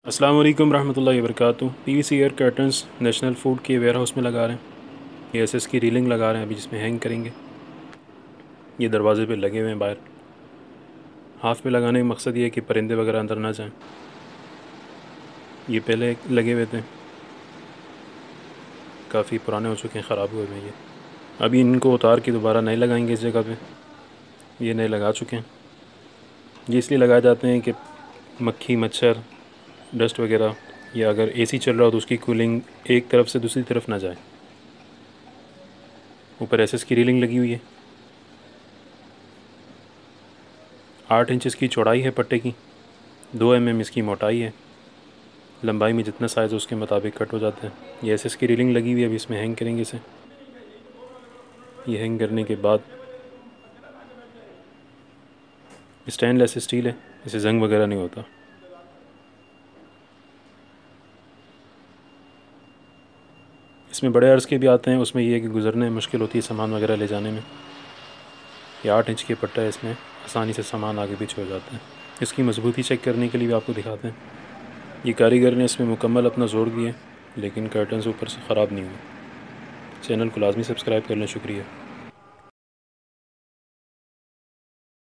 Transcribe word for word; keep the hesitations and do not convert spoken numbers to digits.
अस्सलाम वालेकुम रहमतुल्लाहि व बरकातुहू। PVC air curtains national food के वेयर हाउस में लगा रहे हैं। ये एसएस की रीलिंग लगा रहे हैं अभी, जिसमें हैंग करेंगे। ये दरवाजे पे लगे हुए हैं बाहर। हाफ पे लगाने का मकसद ये है कि परिंदे वगैरह अंदर ना जाएं। ये पहले लगे हुए थे, काफ़ी पुराने हो चुके हैं, ख़राब हुए हुए हैं ये। अभी इनको उतार के दोबारा नए लगाएंगे इस जगह पे। ये नए लगा चुके हैं। ये इसलिए लगाए जाते हैं कि मक्खी मच्छर डस्ट वगैरह, या अगर एसी चल रहा हो तो उसकी कूलिंग एक तरफ से दूसरी तरफ ना जाए। ऊपर एसएस की रीलिंग लगी हुई है। आठ इंच इसकी चौड़ाई है पट्टे की, दो एम एम इसकी मोटाई है। लंबाई में जितना साइज़ है उसके मुताबिक कट हो जाता है। ये एसएस की रीलिंग लगी हुई है, अभी इसमें हैंग करेंगे इसे। ये हैंग करने के बाद स्टेनलेस स्टील है, इसे जंग वगैरह नहीं होता। इसमें बड़े अर्ज़ के भी आते हैं, उसमें यह है कि गुज़रने में मुश्किल होती है सामान वगैरह ले जाने में। ये आठ इंच की पट्टा है, इसमें आसानी से सामान आगे पीछे हो जाता है। इसकी मजबूती चेक करने के लिए भी आपको दिखाते हैं। ये कारीगर ने इसमें मुकम्मल अपना जोर दिया, लेकिन कर्टन्स ऊपर से ख़राब नहीं हुए। चैनल को लाजमी सब्सक्राइब कर लें। शुक्रिया।